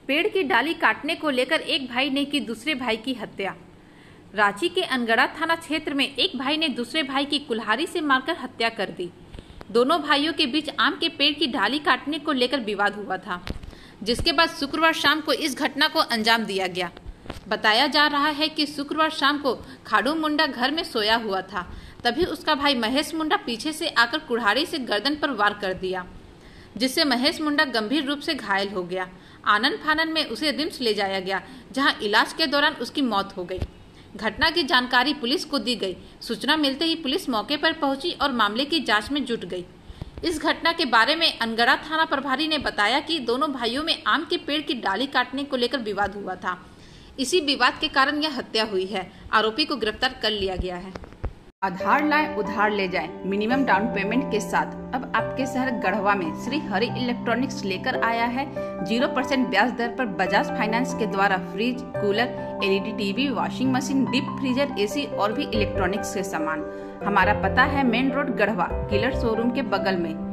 पेड़ की डाली काटने को लेकर एक भाई ने की दूसरे भाई की हत्या। रांची के अनगढ़ा थाना क्षेत्र में एक भाई ने दूसरे भाई की कुल्हाड़ी से मारकर हत्या कर दी। दोनों भाइयों के बीच आम के पेड़ की डाली काटने को लेकर विवाद हुआ था, जिसके बाद शुक्रवार शाम को इस घटना को अंजाम दिया गया। बताया जा रहा है कि शुक्रवार शाम को खाड़ू मुंडा घर में सोया हुआ था, तभी उसका भाई महेश मुंडा पीछे से आकर कुल्हाड़ी से गर्दन पर वार कर दिया, जिससे महेश मुंडा गंभीर रूप से घायल हो गया। आनन फानन में उसे रिम्स ले जाया गया, जहां इलाज के दौरान उसकी मौत हो गई। घटना की जानकारी पुलिस को दी गई। सूचना मिलते ही पुलिस मौके पर पहुंची और मामले की जांच में जुट गई। इस घटना के बारे में अनगढ़ा थाना प्रभारी ने बताया कि दोनों भाइयों में आम के पेड़ की डाली काटने को लेकर विवाद हुआ था। इसी विवाद के कारण यह हत्या हुई है। आरोपी को गिरफ्तार कर लिया गया है। आधार लाएं उधार ले जाएं मिनिमम डाउन पेमेंट के साथ। अब आपके शहर गढ़वा में श्री हरि इलेक्ट्रॉनिक्स लेकर आया है 0% ब्याज दर पर बजाज फाइनेंस के द्वारा fridge, cooler, LED TV, washing machine, deep freezer, AC और भी इलेक्ट्रॉनिक्स के सामान। हमारा पता है main road Garhwa, killer showroom के बगल में।